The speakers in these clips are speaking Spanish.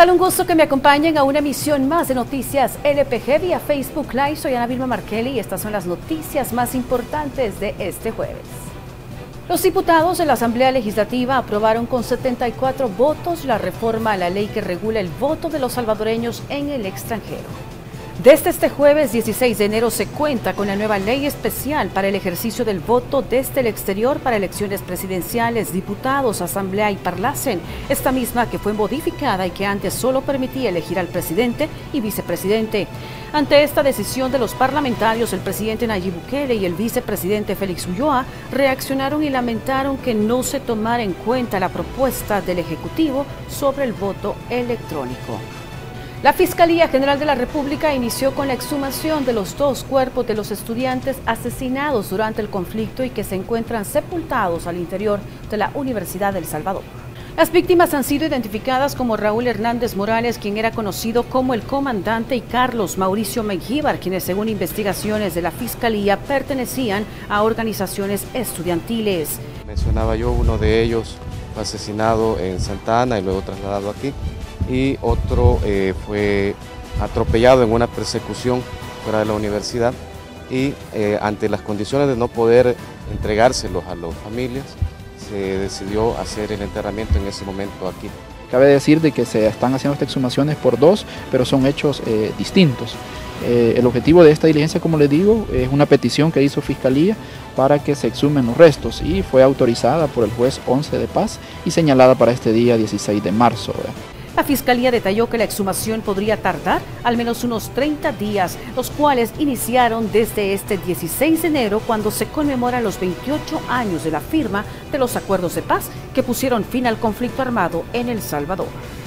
tal? Un gusto que me acompañen a una emisión más de Noticias LPG vía Facebook Live. Soy Ana Vilma Markelly y estas son las noticias más importantes de este jueves. Los diputados de la Asamblea Legislativa aprobaron con 74 votos la reforma a la ley que regula el voto de los salvadoreños en el extranjero. Desde este jueves 16 de enero se cuenta con la nueva ley especial para el ejercicio del voto desde el exterior para elecciones presidenciales, diputados, asamblea y parlacen. Esta misma que fue modificada y que antes solo permitía elegir al presidente y vicepresidente. Ante esta decisión de los parlamentarios, el presidente Nayib Bukele y el vicepresidente Félix Ulloa reaccionaron y lamentaron que no se tomara en cuenta la propuesta del Ejecutivo sobre el voto electrónico. La Fiscalía General de la República inició con la exhumación de los 2 cuerpos de los estudiantes asesinados durante el conflicto y que se encuentran sepultados al interior de la Universidad del Salvador. Las víctimas han sido identificadas como Raúl Hernández Morales, quien era conocido como el comandante, y Carlos Mauricio Mengíbar, quienes según investigaciones de la Fiscalía pertenecían a organizaciones estudiantiles. Mencionaba yo, uno de ellos fue asesinado en Santa Ana y luego trasladado aquí. Y otro fue atropellado en una persecución fuera de la universidad y ante las condiciones de no poder entregárselos a las familias, se decidió hacer el enterramiento en ese momento aquí. Cabe decir de que se están haciendo estas exhumaciones por 2, pero son hechos distintos. El objetivo de esta diligencia, como les digo, es una petición que hizo Fiscalía para que se exhumen los restos y fue autorizada por el juez 11 de Paz y señalada para este día 16 de marzo. La Fiscalía detalló que la exhumación podría tardar al menos unos 30 días, los cuales iniciaron desde este 16 de enero, cuando se conmemoran los 28 años de la firma de los acuerdos de paz que pusieron fin al conflicto armado en El Salvador.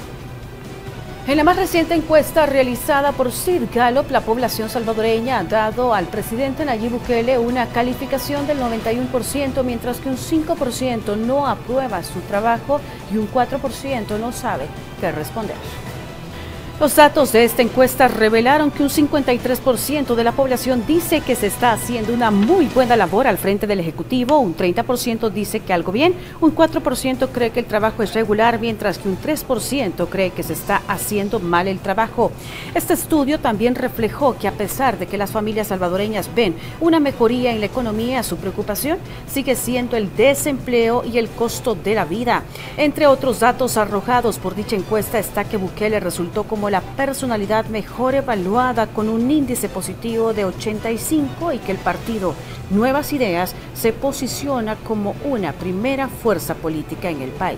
En la más reciente encuesta realizada por Sid Gallup, la población salvadoreña ha dado al presidente Nayib Bukele una calificación del 91%, mientras que un 5% no aprueba su trabajo y un 4% no sabe qué responder. Los datos de esta encuesta revelaron que un 53% de la población dice que se está haciendo una muy buena labor al frente del Ejecutivo, un 30% dice que algo bien, un 4% cree que el trabajo es regular, mientras que un 3% cree que se está haciendo mal el trabajo. Este estudio también reflejó que a pesar de que las familias salvadoreñas ven una mejoría en la economía, su preocupación sigue siendo el desempleo y el costo de la vida. Entre otros datos arrojados por dicha encuesta está que Bukele resultó como la personalidad mejor evaluada con un índice positivo de 85 y que el partido Nuevas Ideas se posiciona como una primera fuerza política en el país.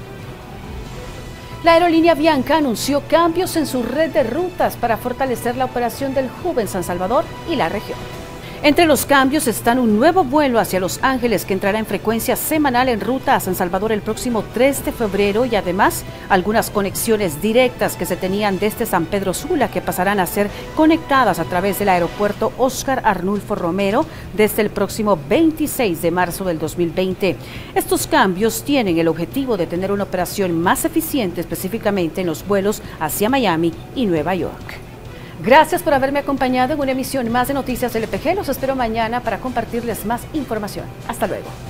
La aerolínea Avianca anunció cambios en su red de rutas para fortalecer la operación del Hub en San Salvador y la región. Entre los cambios están un nuevo vuelo hacia Los Ángeles que entrará en frecuencia semanal en ruta a San Salvador el próximo 3 de febrero y además algunas conexiones directas que se tenían desde San Pedro Sula que pasarán a ser conectadas a través del aeropuerto Óscar Arnulfo Romero desde el próximo 26 de marzo del 2020. Estos cambios tienen el objetivo de tener una operación más eficiente, específicamente en los vuelos hacia Miami y Nueva York. Gracias por haberme acompañado en una emisión más de Noticias LPG. Los espero mañana para compartirles más información. Hasta luego.